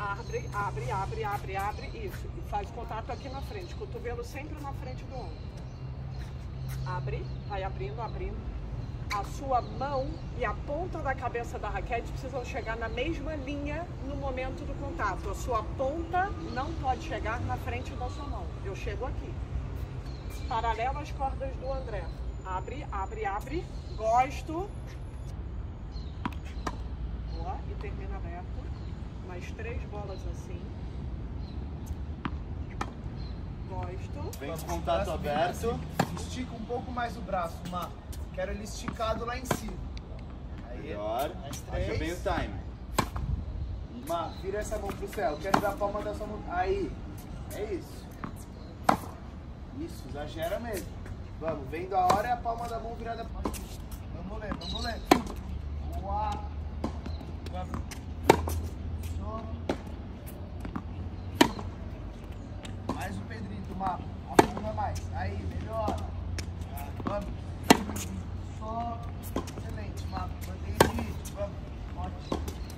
Abre, abre, abre, abre, abre. Isso. E faz contato aqui na frente. Cotovelo sempre na frente do ombro. Abre, vai abrindo, abrindo. A sua mão e a ponta da cabeça da raquete precisam chegar na mesma linha no momento do contato. A sua ponta não pode chegar na frente da sua mão. Eu chego aqui. Paralelo às cordas do André. Abre, abre, abre. Gosto. Boa. E termina aberto. Mais 3 bolas assim. Gosto. Vem com contato aberto. Estica um pouco mais o braço, Má. Quero ele esticado lá em cima. Aí, Melhor. mais Acha 3. bem o time. Má, vira essa mão pro céu. Quero dar a palma da sua mão. Aí. É isso. Isso, exagera mesmo. Vamos, vendo a hora é a palma da mão virada pra cima. Vamos ler, vamos ler. Boa. Vamos. Mais o Pedrito, Má. Afunda mais. Aí, melhor. Vamos. Só. Excelente, Má. Mantém o ritmo. Vamos. Ótimo.